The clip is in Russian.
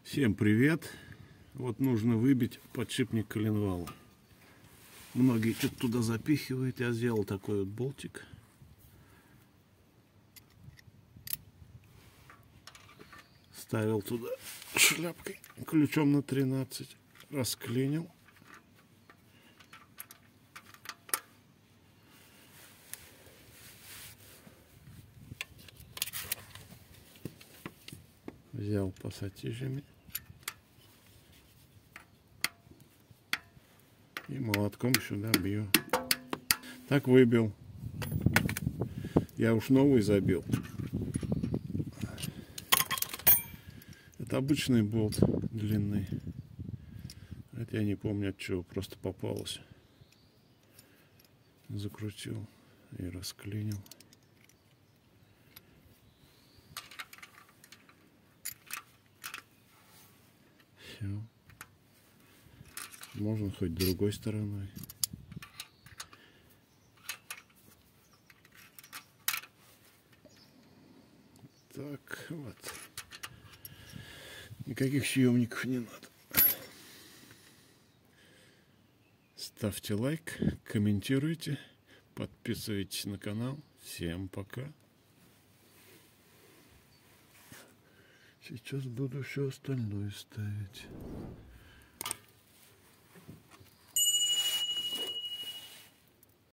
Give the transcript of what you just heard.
Всем привет! Вот нужно выбить подшипник коленвала. Многие что-то туда запихивают. Я сделал такой вот болтик. Ставил туда шляпкой, ключом на 13. Расклинил. Взял пассатижами. И молотком сюда бью. Так выбил. Я уж новый забил. Это обычный болт длинный. Это я не помню от чего, просто попалось. Закрутил и расклинил. Все. Можно хоть другой стороной. Так, вот. Никаких съемников не надо. Ставьте лайк, комментируйте, подписывайтесь на канал. Всем пока. Сейчас буду все остальное ставить.